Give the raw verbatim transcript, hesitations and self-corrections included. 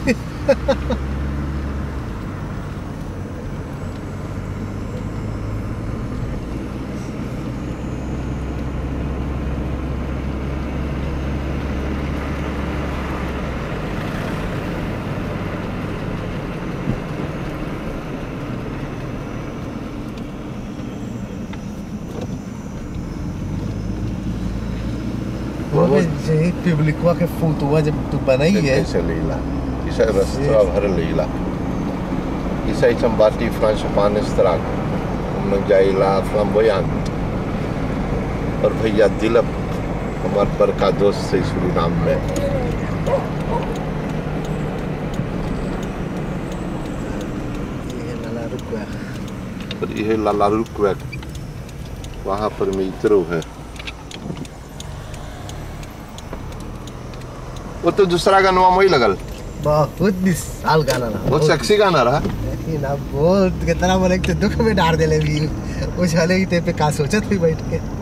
Publikua ke foto aja tu banai ya. Isa leila. Isa rasta भर leila. Isa Chambati Francopanestrag. हम लोग जाइला फ्लाम्बोयांट. और भैया दिलप हमारे पर का दोस्त से सुरीनाम में. ये लाला रुकवा. पर ये लाला रुकवा. वहाँ पर मित्रों है. वो तो दूसरा गाना वही लगल. बहुत विशाल गाना रहा. बहुत सेक्सी गाना रहा. लेकिन अब बहुत कितना बोले तो दुख में डाल दे ले भी. वो चले ही ते पे का सोचत भी बैठ के.